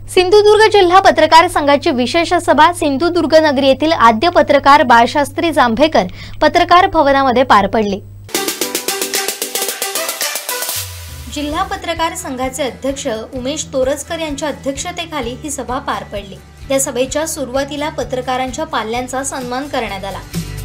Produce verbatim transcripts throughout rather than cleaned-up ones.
सिंधुदुर्ग जिल्हा पत्रकार संघाची विशेष सभा सिंधुदुर्ग नगरी येथील आद्य पत्रकार बाळशास्त्री जांभेकर पत्रकार भवनामध्ये पार पडली। जिल्हा पत्रकार संघाचे अध्यक्ष उमेश तोरजकर यांच्या अध्यक्षतेखाली ही सभा पार पडली। या सभेच्या सुरुवातीला पत्रकारांच्या पाल्यांचा सन्मान करण्यात आला।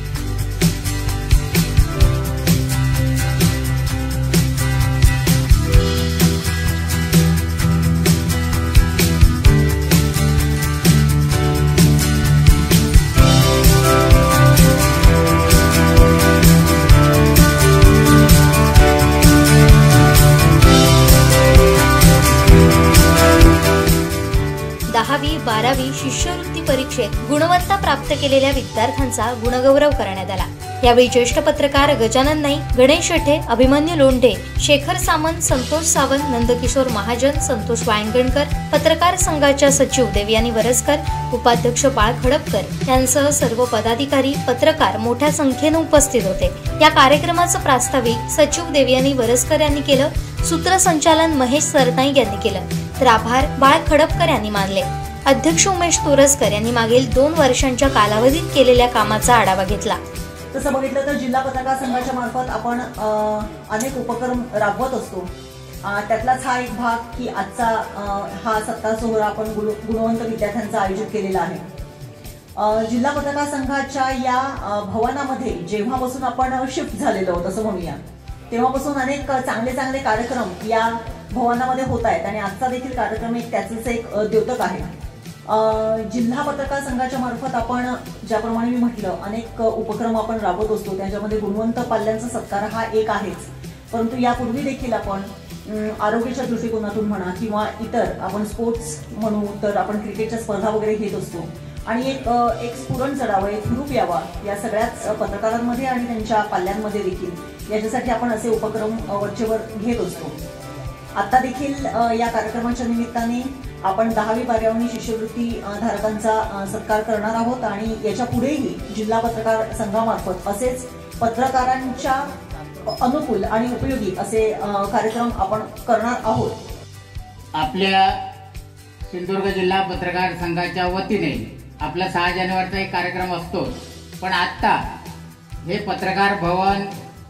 दहावी बारावी शिष्यवृत्ती परीक्षेत गुणवत्ता प्राप्त केलेल्या विद्यार्थ्यांचा गुणगौरव करण्यात आला। यावेळी ज्येष्ठ पत्रकार गजानन नाईक, गणेश शेटे, अभिमन्यू लोंढे, शेखर सामंत, संतोष सावंत, नंदकिशोर महाजन, संतोष वायंगणकर, पत्रकार संघाच्या सचिव देवयानी वरसकर, उपाध्यक्ष बाळ खडपकर यांसह सर्व पदाधिकारी, पत्रकार मोठ्या संख्येने उपस्थित होते। या कार्यक्रमाचं प्रास्ताविक सचिव देवयानी वरसकर यांनी केलं, सूत्रसंचालन महेश सरनाईक यांनी केलं, तर आभार बाळ खडपकर यांनी मानले। अध्यक्ष उमेश तोरजकर यांनी मागील दोन वर्षांच्या कालावधीत केलेल्या कामाचा आढावा घेतला। तसं बघितलं तर जिल्हा पत्रकार संघाच्या मार्फत आपण अनेक उपक्रम राबवत असतो। त्यातलाच हा एक भाग की आजचा हा सत्कार सोहळा आपण गुणवंत विद्यार्थ्यांचा आयोजित केलेला आहे। जिल्हा पत्रकार संघाच्या या भवनामध्ये जेव्हापासून आपण शिफ्ट झालेलो आहोत असं म्हणूया, तेव्हापासून अनेक चांगले चांगले कार्यक्रम या भवनामध्ये होत आहेत आणि आजचा देखील कार्यक्रम एक त्याचंच एक द्योतक आहे। जिल्हा पत्रकार संघाच्या मार्फत आपण ज्याप्रमाणे मी म्हटलं अनेक उपक्रम आपण राबवत असतो, त्याच्यामध्ये गुणवंत पाल्यांचा सत्कार हा एक आहेच, परंतु यापूर्वी देखील आपण आरोग्याच्या दृष्टिकोनातून म्हणा किंवा इतर आपण स्पोर्ट्स म्हणू तर आपण क्रिकेटच्या स्पर्धा वगैरे घेत असतो आणि एक एक स्फुरण चढावं, एक हुरूप यावा या सगळ्याच पत्रकारांमध्ये आणि त्यांच्या पाल्यांमध्ये देखील, याच्यासाठी आपण असे उपक्रम वरचेवर घेत असतो। आता देखील या कार्यक्रमाच्या निमित्ताने आपण दहावी बारावी शिष्यवृत्ती धारकांचा सत्कार करणार आहोत आणि याच्या पुढेही जिल्हा पत्रकार संघामार्फत असेच पत्रकारांच्या अनुकूल आणि उपयोगी असे कार्यक्रम आपण करणार आहोत। आपल्या सिंधुदुर्ग जिल्हा पत्रकार संघाच्या वतीने आपला सहा जानेवारीचा एक कार्यक्रम असतो, पण आता हे पत्रकार भवन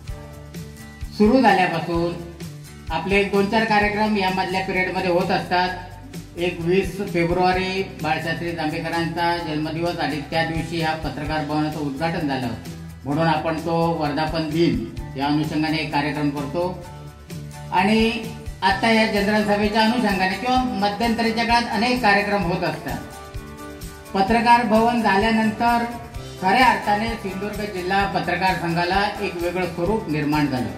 सुरू झाल्यापासून आपले एक दोन चार कार्यक्रम यामधल्या पिरियडमध्ये होत असतात। एक वीस फेब्रुवारी बाळशास्त्री जांभेकरांचा जन्मदिवस आणि त्या दिवशी हा पत्रकार भवनाचं उद्घाटन झालं, म्हणून आपण तो वर्धापन दिन या अनुषंगाने एक कार्यक्रम करतो। आणि आता या जनरल सभेच्या अनुषंगाने किंवा मध्यंतरीच्या काळात अनेक कार्यक्रम होत असतात। पत्रकार भवन झाल्यानंतर खऱ्या अर्थाने सिंधुदुर्ग जिल्हा पत्रकार संघाला एक वेगळं स्वरूप निर्माण झालं।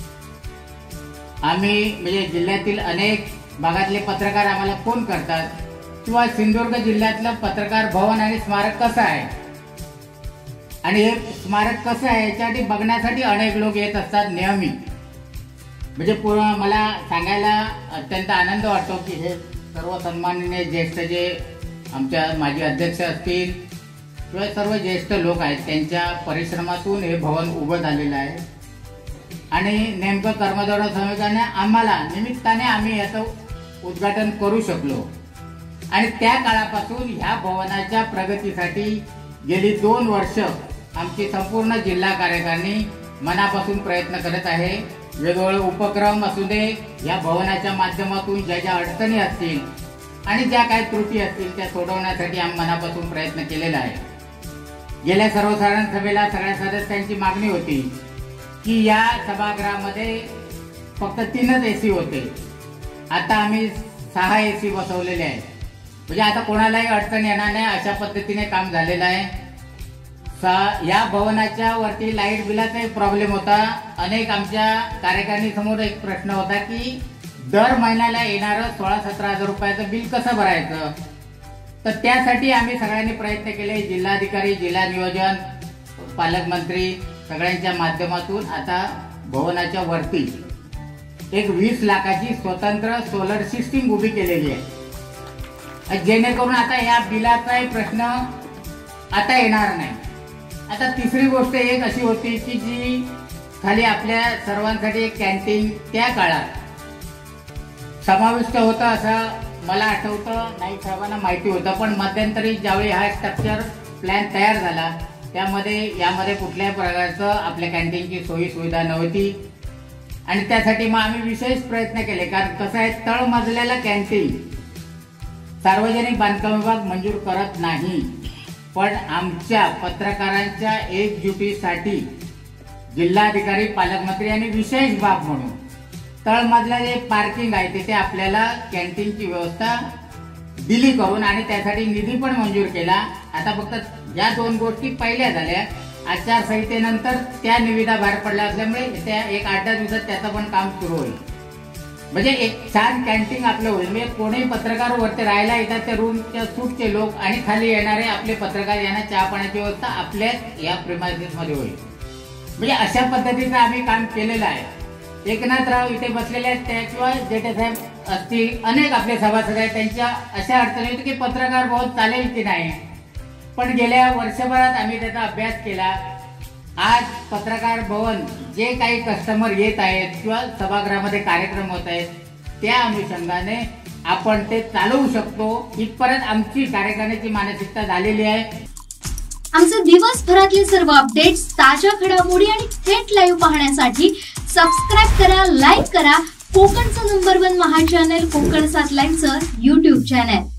आम्ही म्हणजे जिल्ह्यातील अनेक भागातले पत्रकार आम्हाला फोन करतात किंवा सिंधुदुर्ग जिल्ह्यातलं पत्रकार भवन आणि स्मारक कसं आहे आणि हे स्मारक कसं आहे याच्यासाठी बघण्यासाठी अनेक लोक येत असतात नेहमी। म्हणजे मला सांगायला अत्यंत आनंद वाटतो की हे सर्व सन्माननीय ज्येष्ठ जे आमच्या माजी अध्यक्ष असतील किंवा सर्व ज्येष्ठ लोक आहेत त्यांच्या परिश्रमातून हे भवन उभं झालेलं आहे आणि नेमकं कर्मधारय समितीने आम्हाला निमित्ताने आम्ही याचं उद्घाटन करू शकलो आणि त्या काळापासून ह्या भवनाच्या प्रगतीसाठी गेली दोन वर्ष आमची संपूर्ण जिल्हा कार्यकारिणी मनापासून प्रयत्न करत आहे। वेगवेगळे उपक्रम असू दे, या भवनाच्या माध्यमातून ज्या ज्या अडचणी असतील आणि ज्या काही त्रुटी असतील त्या सोडवण्यासाठी आम्ही मनापासून प्रयत्न केलेला आहे। गेल्या सर्वसाधारण सभेला सगळ्या सदस्यांची मागणी होती की या सभागृहामध्ये फक्त तीनच एसी होते, आता आम्ही सहा एसी बसवलेले आहेत, म्हणजे आता कोणालाही अडचण येणार नाही अशा पद्धतीने काम झालेलं आहे। या भवनाच्या वरती लाईट बिलाचा एक प्रॉब्लेम होता। अनेक आमच्या कार्यकारिणी समोर एक प्रश्न होता की दर महिन्याला येणारं सोळा सतरा हजार रुपयाचं बिल कसं भरायचं, तर त्यासाठी आम्ही सगळ्यांनी प्रयत्न केले। जिल्हाधिकारी, जिल्हा नियोजन, पालकमंत्री सगळ्यांच्या माध्यमातून आता भवनाच्या वरती एक वीस लाखाची स्वतंत्र सोलर सिस्टीम उभी केलेली आहे, जेणेकरून आता या बिलाचाही प्रश्न आता येणार नाही। आता तिसरी गोष्ट एक अशी होती की जी खाली आपल्या सर्वांसाठी एक कॅन्टीन त्या काळात समाविष्ट होता असं मला आठवतं नाही सर्वांना माहिती होतं, पण मध्यंतरी ज्यावेळी हा स्ट्रक्चर प्लॅन तयार झाला त्यामध्ये यामध्ये कुठल्याही प्रकारचं आपल्या कॅन्टीनची सोयी सुविधा नव्हती आणि त्यासाठी मग आम्ही विशेष प्रयत्न केले. कारण कसं आहे, तळमजल्याला कॅन्टीन सार्वजनिक बांधकाम विभाग मंजूर करत नाही, पण आमच्या पत्रकारांच्या एकजुटीसाठी जिल्हाधिकारी पालकमंत्री यांनी विशेष बाब म्हणून तळमजला जे पार्किंग आहे तिथे आपल्याला कॅन्टीनची व्यवस्था दिली करून आणि त्यासाठी निधी पण मंजूर केला. आता फक्त या दोन गोष्टी पहिल्या झाल्या. आचारसंहितेनंतर त्या निविदा बाहेर पडल्या असल्यामुळे त्या एक आठ दहा दिवसात त्याचं पण काम सुरू होईल. म्हणजे एक छान कॅन्टीन आपलं होईल. म्हणजे कोणी पत्रकार वरती राहायला येतात त्या रूमच्या सूटचे लोक आणि खाली येणारे आपले पत्रकार यांना चहा पाण्याची व्यवस्था आपल्याच या प्रिमायसेस मध्ये होईल. म्हणजे अशा पद्धतीचं आम्ही काम केलेलं आहे. एकनाथराव इथे बसलेले आहेत त्या किंवा जेठे साहेब असतील, अनेक आपले सभासद आहेत, त्यांच्या अशा अडचणी होती की पत्रकार भवन चालेल की नाही. पण गेल्या वर्षभरात आम्ही त्याचा अभ्यास केला. आज पत्रकार भवन जे काही कस्टमर येत आहेत किंवा सभागृहामध्ये कार्यक्रम होत आहेत त्या अनुषंगाने आपण ते चालवू शकतो. इथपर्यंत आमची कार्यक्रमाची मानसिकता झालेली आहे. आमचे दिवसभरातले सर्व अपडेट्स, ताज्या घडामोडी आणि थेट लाईव्ह पाहण्यासाठी सबस्क्राईब करा, लाईक करा कोकणचं नंबर वन महा चॅनल कोकण सात लाईनचं युट्यूब चॅनल.